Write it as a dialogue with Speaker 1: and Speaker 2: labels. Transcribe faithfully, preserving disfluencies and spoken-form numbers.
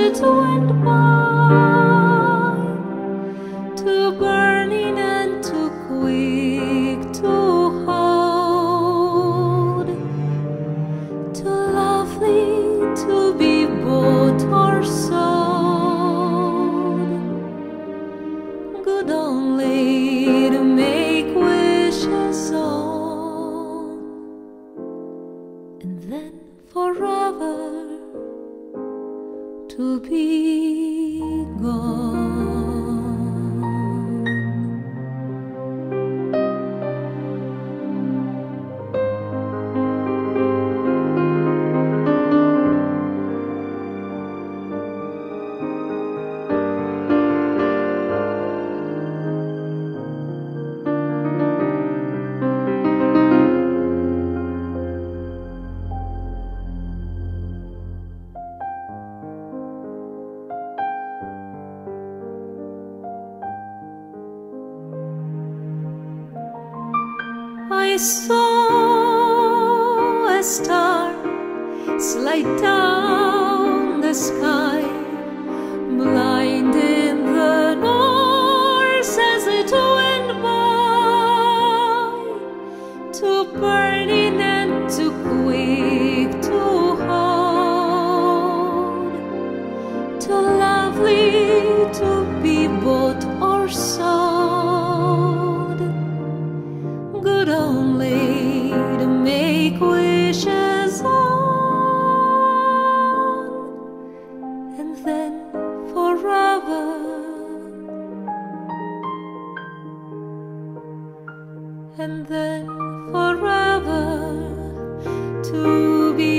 Speaker 1: it went by, too burning and too quick to hold, too lovely to be bought or sold, good only to make wishes on, and then forever to be gone. I saw a star slide down the sky, blind in the north as it went by, too burning and too quick to hold, too lovely to be bought or sold, good only to make wishes on, and then forever, and then forever to be